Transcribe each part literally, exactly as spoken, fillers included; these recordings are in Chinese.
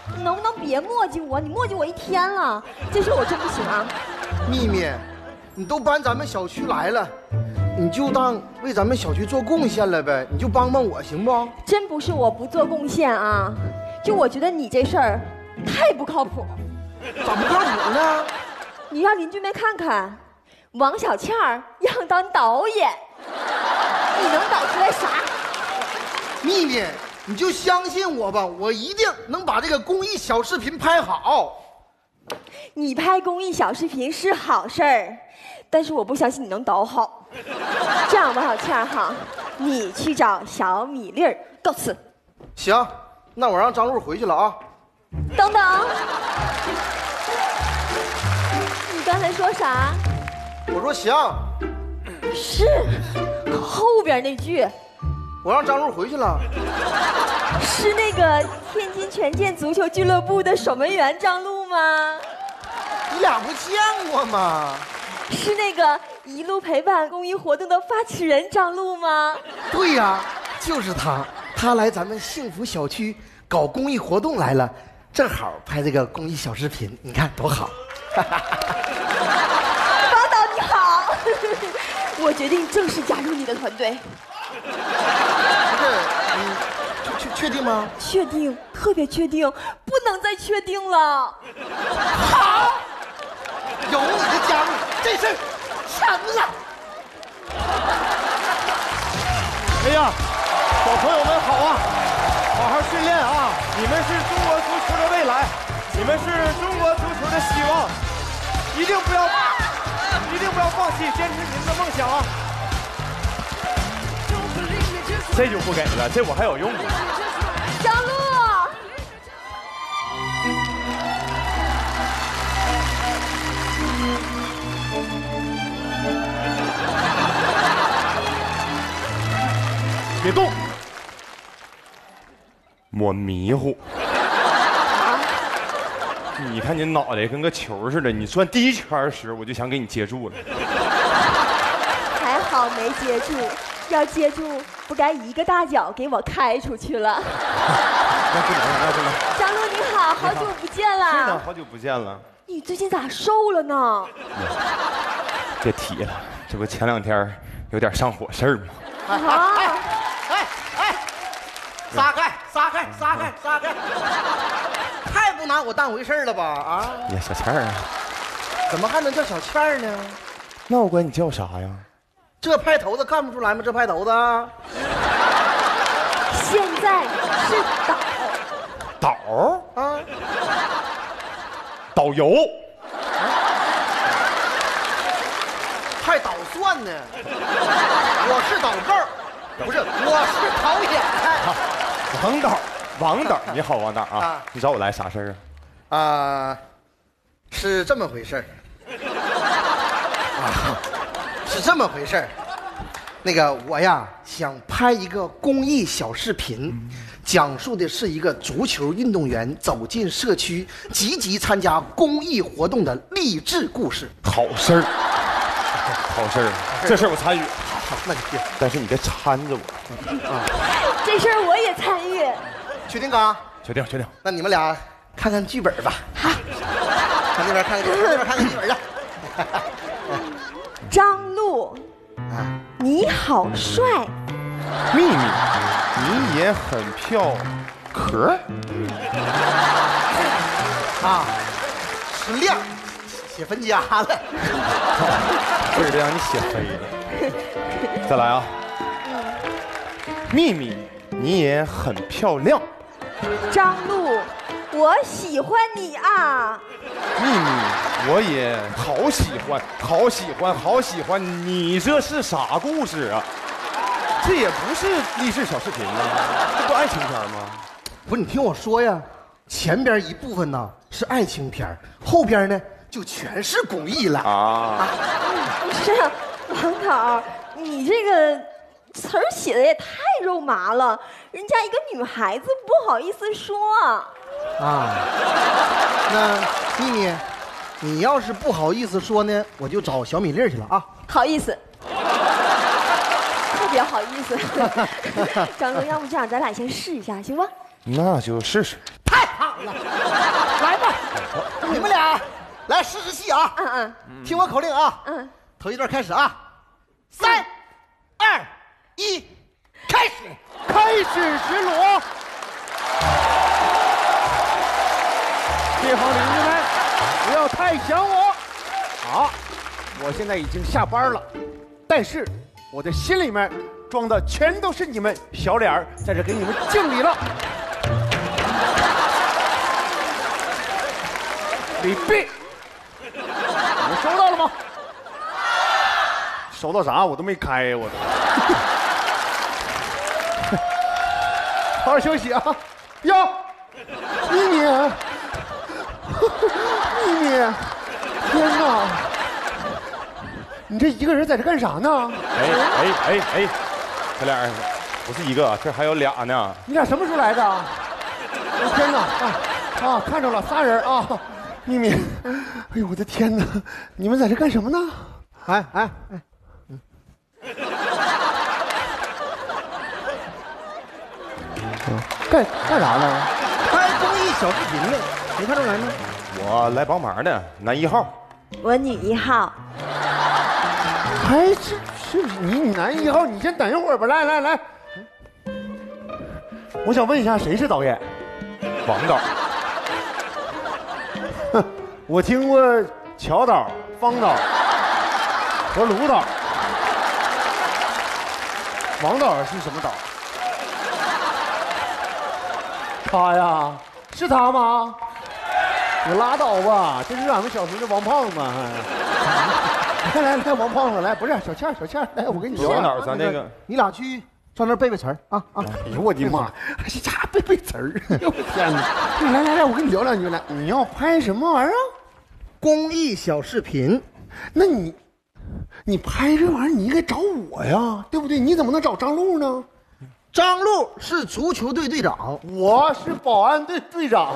你能不能别磨叽我？你磨叽我一天了，这事我真不行啊！ 秘密，你都搬咱们小区来了，你就当为咱们小区做贡献了呗，你就帮帮我行不？ 真不是我不做贡献啊，就我觉得你这事儿太不靠谱。 咋不靠谱呢？ 你让邻居们看看，王小倩儿要当导演，你能导出来啥？ 秘密，你就相信我吧，我一定能把这个公益小视频拍好。 你拍公益小视频是好事儿，但是我不相信你能导好。这样，王小倩哈，你去找小米粒儿告辞。 行，那我让张璐回去了啊。 等等，你刚才说啥？ 我说行。 是后边那句。 我让张璐回去了。 是那个天津权健足球俱乐部的守门员张璐吗？ 你俩不见过吗？ 是那个一路陪伴公益活动的发起人张璐吗？ 对呀，就是他。他来咱们幸福小区搞公益活动来了，正好拍这个公益小视频，你看多好。 宝导你好，我决定正式加入你的团队。 不是，你确确确定吗？ 确定，特别确定，不能再确定了。 好，有你的加入，这事儿成了。 哎呀，小朋友们好啊，好好训练啊！你们是中国足球的未来，你们是中国足球的希望，一定不要，一定不要放弃，坚持你们的梦想啊！这就不给了，这我还有用呢。 张璐， 别动，我迷糊。你看你脑袋跟个球似的，你转第一圈时我就想给你接住了。 还好没接住。要接住，不该一个大脚给我开出去了。 那不能，那不能。 张璐你好，好久不见了。 是呢，好久不见了。 你最近咋瘦了呢？ 别提了，这不前两天有点上火事儿吗？ 啊！ 哎哎哎，撒开撒开撒开撒开！太不拿我当回事了吧？啊！ 呀，小倩儿啊， 怎么还能叫小倩儿呢？ 那我管你叫啥呀？ 这派头子看不出来吗？这派头子， 现在是导导啊， 导游， 还捣蒜呢。我是导购，不是，我是导演。 王导，王导，你好，王导啊， 啊你找我来啥事儿啊？啊，是这么回事儿。啊。是这么回事儿，那个我呀想拍一个公益小视频，讲述的是一个足球运动员走进社区，积极参加公益活动的励志故事。 好事儿，好事儿，这事儿我参与。 好，那就行。 但是你别搀着我啊！ 这事儿我也参与。 确定哥？ 决定，决定。 那你们俩看看剧本吧。好，看那边看看剧本，那边看看剧本去。 张璐，啊，你好帅！ 秘密，你也很漂壳啊，是亮，写分家了， 这是让你写飞了。再来啊！秘密，你也很漂亮。 张璐，我喜欢你啊！ 秘密，我也好喜欢，好喜欢，好喜欢你。这是啥故事啊？这也不是励志小视频啊，这不爱情片吗？ 不是，你听我说呀，前边一部分呢是爱情片，后边呢就全是公益了啊。 不是，王导，你这个词儿写的也太肉麻了，人家一个女孩子不好意思说。 啊，那秘密，你要是不好意思说呢，我就找小米粒去了啊。 好意思，特别好意思。张璐，要不这样，咱俩先试一下，行吧？ 那就试试。 太好来吧，你们俩来试试戏啊！ 嗯嗯听我口令啊！ 嗯， 头一段开始啊，三、二、一，开始！ 开始巡逻。这帮邻居们，不要太想我。好，我现在已经下班了，但是我的心里面装的全都是你们小脸儿，在这给你们敬礼了。礼毕，你们收到了吗？收到啥？我都没开，我都。好好休息啊！哟，咪咪，咪咪，天哪！你这一个人在这干啥呢？ 哎哎哎哎，这俩人不是一个，这还有俩呢。 你俩什么时候来的？我天哪！啊啊，看着了，仨人啊！咪咪，哎呦我的天哪！你们在这干什么呢？ 哎哎哎，嗯， 干干啥呢？ 拍公益小视频呢，没看出来吗？ 我来帮忙的，男一号。 我女一号。 还是是你你男一号？你先等一会儿吧。来来来，我想问一下，谁是导演？ 王导。 我听过乔导、方导和卢导，王导是什么导？他呀，是他吗？你拉倒吧，这是俺们小时的王胖子。来来来，王胖子来，不是小倩，小倩来，我跟你说， 王导，咱那个， 你俩去上那儿背背词儿啊啊！ 哎呦我的妈，这家背背词儿，哎呦我天哪！来来来，我跟你聊两句来。你要拍什么玩意儿？ 公益小视频， 那你，你拍这玩意儿，你应该找我呀，对不对？你怎么能找张璐呢？ 张璐是足球队队长， 我是保安队队长。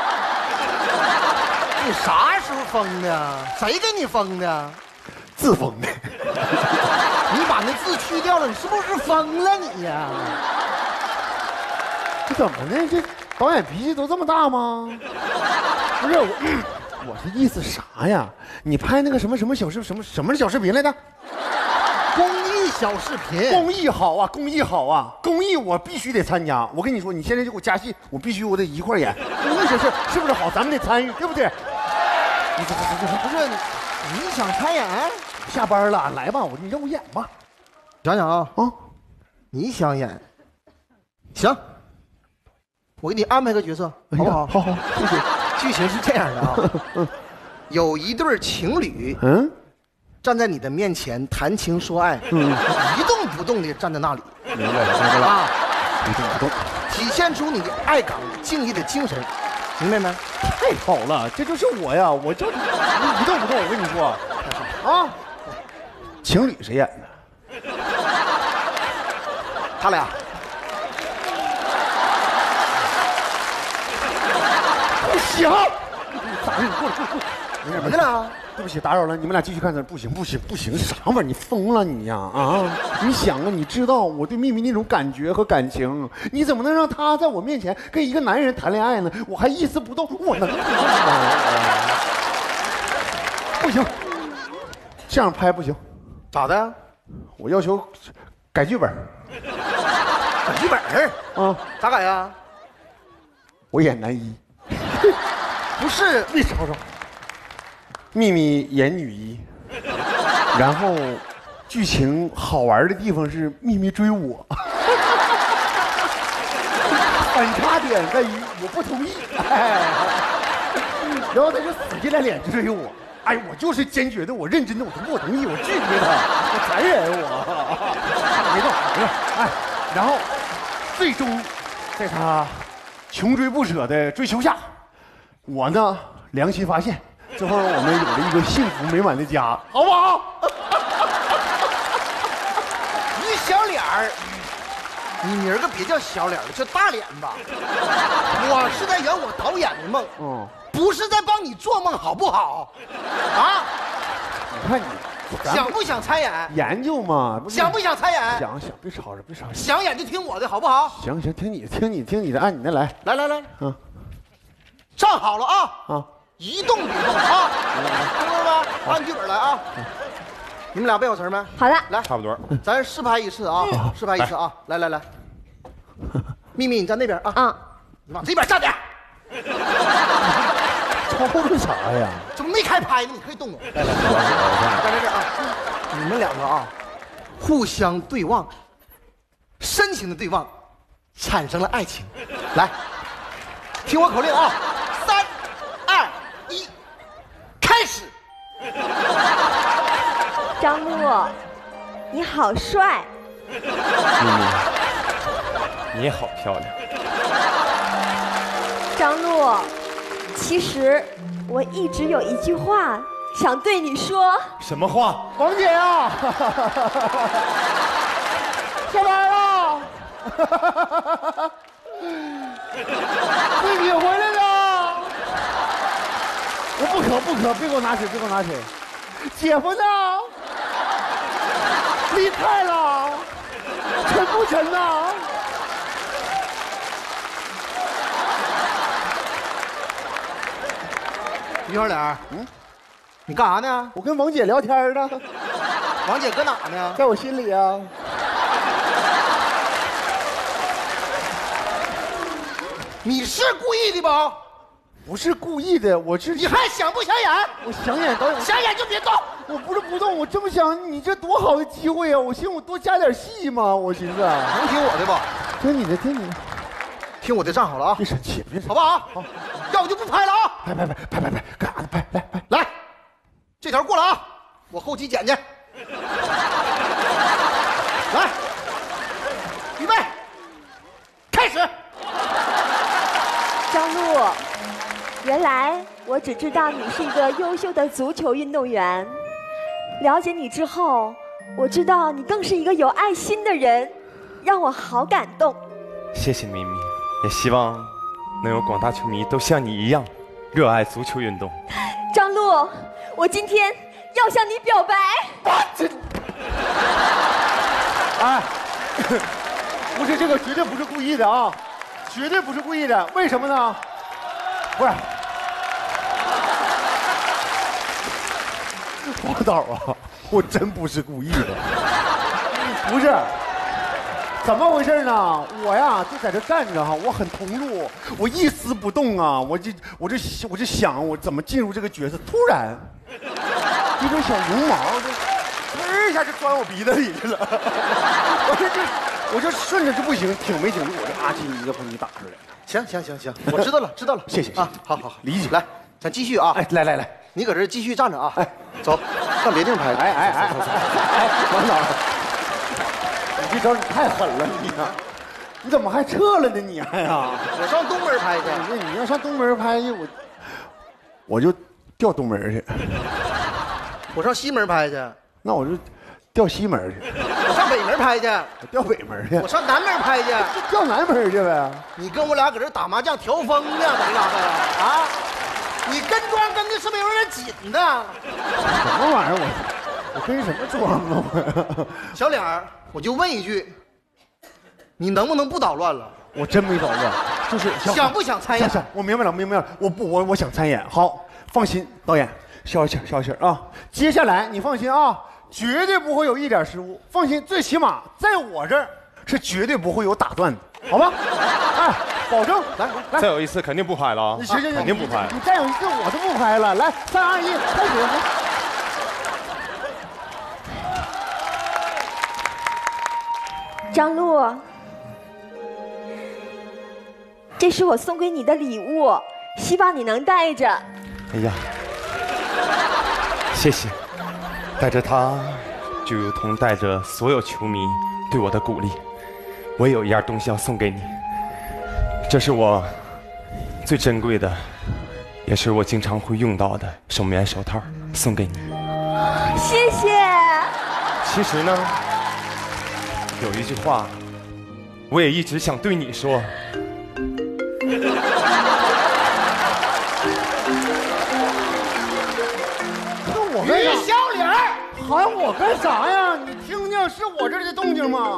你啥时候封的？谁给你封的？ 自封的。 你把那字去掉了，你是不是疯了你呀？ 这怎么呢？这导演脾气都这么大吗？不是我，我这意思啥呀？你拍那个什么什么小视什么什么小视频来的？ 公益小视频， 公益好啊，公益好啊，公益我必须得参加。我跟你说，你现在就给我加戏，我必须我得一块演。公益这事是不是好？咱们得参与，对不对？你这这这不是你想参演？ 下班了，来吧，我你让我演吧。 想想啊啊， 你想演，行，我给你安排个角色，好不好？ 好好，谢谢。 剧情是这样的啊，有一对情侣， 嗯， 站在你的面前谈情说爱，嗯，一动不动的站在那里， 明白了，明白了。 啊， 一动不动， 体现出你的爱岗敬业的精神，明白没？ 太好了，这就是我呀，我就一动不动。我跟你说，啊，情侣谁演的？ 他俩。 不行，咋的？你过来，过来，过来。 怎么的了？ 对不起，打扰了，你们俩继续看这。不行，不行，不行，啥玩意儿？你疯了你呀！啊！你想啊，你知道我对秘密那种感觉和感情，你怎么能让他在我面前跟一个男人谈恋爱呢？我还一丝不动，我能吗？不行，这样拍不行。 咋的？ 我要求改剧本。 改剧本啊？ 咋改呀？ 我演男一。 不是， 你瞅瞅。秘密演女一，然后剧情好玩的地方是秘密追我，反差点在于我不同意，哎，然后他就死皮赖脸追我，哎，我就是坚决的，我认真的，我就不同意，我拒绝他，我残忍我，别动，别动，哎，然后最终在他穷追不舍的追求下，我呢良心发现。最后我们有了一个幸福美满的家，好不好？ 你小脸儿，你明儿个别叫小脸了，叫大脸吧。我是在圆我导演的梦，嗯，不是在帮你做梦，好不好？啊？ 你看你想不想参演？ 研究嘛，不想不想参演？ 想想，别吵着，别吵着。 想演就听我的，好不好？ 行行，听你听你听你的，按你的来。 来来来，嗯。 站好了啊！ 啊， 一动别动啊！听懂了吗？按剧本来啊！你们俩背好词没？ 好的， 来， 差不多。 咱试拍一次啊！试拍一次啊！来来来，秘密你站那边啊！ 嗯， 你往这边站点。 吵着啥呀？ 怎么没开拍呢？你可以动动。来来来，站在这儿啊！你们两个啊，互相对望，深情的对望，产生了爱情。来，听我口令啊！三、二、一，开始！ 张璐，你好帅。 咪咪，你也好漂亮。 张璐，其实我一直有一句话想对你说。 什么话？ 王姐呀，下班了，自己回来了。我不渴不渴，别给我拿水，别给我拿水。姐夫呢？离开了，沉不沉呐？ 于小脸，嗯，你干啥呢？ 我跟王姐聊天呢， 王姐搁哪呢？ 在我心里啊。 你是故意的吧？ 不是故意的，我是你还想不想演？ 我想演导演， 想演就别动。 我不是不动，我这么想，你这多好的机会啊！我寻思我多加点戏嘛，我寻思。 能听我的吧？ 听你的，听你的， 听我的，站好了啊！ 别生气，别生气， 好不好？好，要不就不拍了啊！ 拍拍拍拍拍拍，干啥呢？拍来拍来，这条过来啊！我后期剪去。来，预备，开始。 张璐，原来我只知道你是一个优秀的足球运动员，了解你之后，我知道你更是一个有爱心的人，让我好感动。 谢谢咪咪，也希望能有广大球迷都像你一样热爱足球运动。 张璐，我今天要向你表白。 这，哎，不是这个，绝对不是故意的啊，绝对不是故意的。为什么呢？不是，王导啊，我真不是故意的，不是。怎么回事呢？我呀就在这站着哈，我很投入，我一丝不动啊，我这我这我这想我怎么进入这个角色，突然一根小绒毛就呲一下就钻我鼻子里去了，我这就我就顺着就不行，挺没挺住，我这啊叽一个喷你打出来。 行行行行，我知道了知道了， 谢谢啊，好好好， 理解。 来，咱继续啊！ 哎，来来来， 你搁这继续站着啊！哎，走，上别地方拍。 哎哎哎哎，王导。你这招你太狠了，你呀！你怎么还撤了呢？你还呀？ 我上东门拍去。 你你要上东门拍去，我我就调东门去。 我上西门拍去。 那我就调西门去。 我上北门拍去。 我调北门去。 我上南门拍去。 就调南门去呗。 你跟我俩搁这打麻将调风呢，搁这嘎达啊？你跟妆跟的是不是有点紧呢？ 什么玩意儿？我我跟什么妆啊？我小脸儿。我就问一句，你能不能不捣乱了？ 我真没捣乱，就是想不想参演？ 想，我明白了，明白了。我不，我我想参演。好，放心，导演，消气消气啊。接下来你放心啊，绝对不会有一点失误。放心，最起码在我这儿是绝对不会有打断的，好吧？哎，保证。来来， 再有一次肯定不拍了啊！ 行行行， 肯定不拍。 你再有一次我都不拍了。来，三二一，开始。 张璐，这是我送给你的礼物，希望你能带着。 哎呀，谢谢，带着它，就如同带着所有球迷对我的鼓励。我也有一样东西要送给你，这是我最珍贵的，也是我经常会用到的手棉手套，送给你。 谢谢。 其实呢，有一句话，我也一直想对你说。 那我于小脸儿， 喊我干啥呀？你听听，是我这儿的动静吗？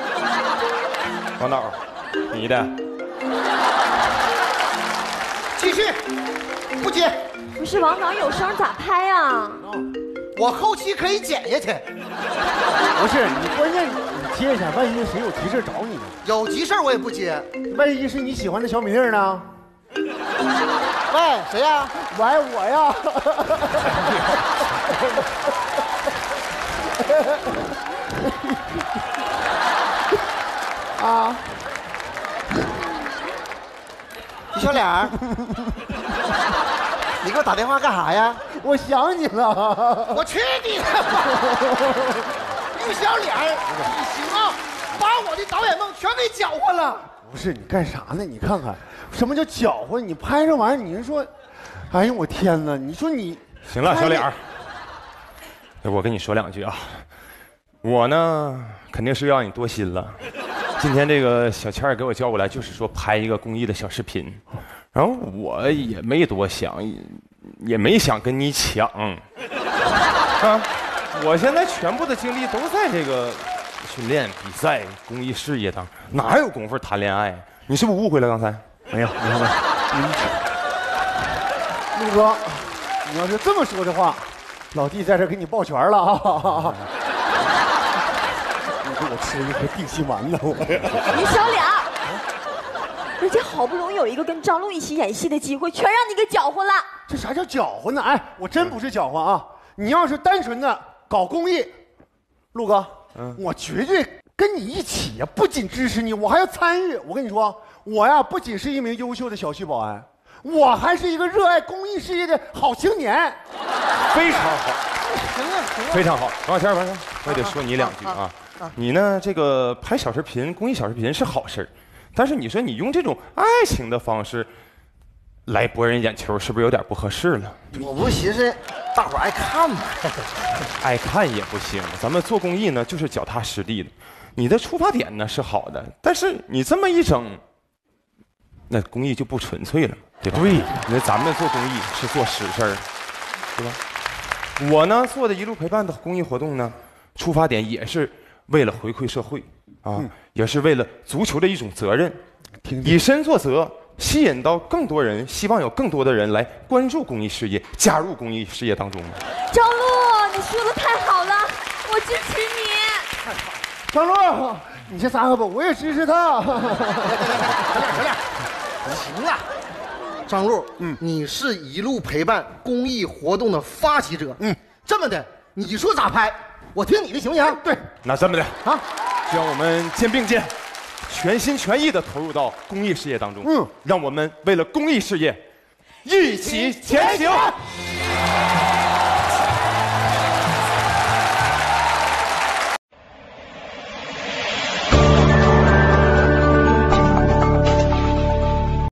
王导，你的。 继继续，不接。 不是王导有声咋拍啊？ 我后期可以剪下去。 不是你，关键你接一下，万一谁有急事找你呢？ 有急事我也不接。 万一是你喜欢的小米粒呢？ 喂，谁呀？ 喂，我呀。啊！ 李小脸儿，你给我打电话干啥呀？ 我想你了。 我去你的！李小脸儿，你行啊，把我的导演梦全给搅和了。 不是你干啥呢？你看看，什么叫搅和？你拍这玩意儿，你是说，哎呀，我天哪！你说你行了，小脸儿，我跟你说两句啊，我呢肯定是让你多心了。今天这个小倩儿给我叫过来，就是说拍一个公益的小视频，然后我也没多想，也也没想跟你抢啊。我现在全部的精力都在这个训练、比赛、公益事业当中，哪有功夫谈恋爱？你是不是误会了？刚才没有，没有，没有。陆哥，你要是这么说的话，老弟在这给你抱拳了啊！你给我吃一颗定心丸呢，我。 李小脸，人家好不容易有一个跟张璐一起演戏的机会，全让你给搅和了。 这啥叫搅和呢？哎，我真不是搅和啊！你要是单纯的搞公益，陆哥，嗯，我绝对跟你一起呀，不仅支持你，我还要参与。我跟你说，我呀不仅是一名优秀的小区保安，我还是一个热爱公益事业的好青年。 非常好，行了行了，非常好。王小倩，王小倩，我也得说你两句啊。你呢，这个拍小视频、公益小视频是好事，但是你说你用这种爱情的方式来博人眼球，是不是有点不合适了？ 我不寻思大伙爱看吗？ 爱看也不行，咱们做公益呢就是脚踏实地的。你的出发点呢是好的，但是你这么一整，那公益就不纯粹了，对吧？对，那咱们做公益是做实事儿，对吧？我呢做的一路陪伴的公益活动呢，出发点也是为了回馈社会啊，嗯、也是为了足球的一种责任，听听以身作则，吸引到更多人，希望有更多的人来关注公益事业，加入公益事业当中。 张璐，你说的太好了，我支持你。 张璐，你先撒个吧，我也支持他。 小脸，小脸，行了。张璐，嗯，你是一路陪伴公益活动的发起者，嗯，这么的，你说咋拍，我听你的，行不行？ 对， 那这么的啊，就让我们肩并肩，全心全意的投入到公益事业当中，嗯，让我们为了公益事业一起前行。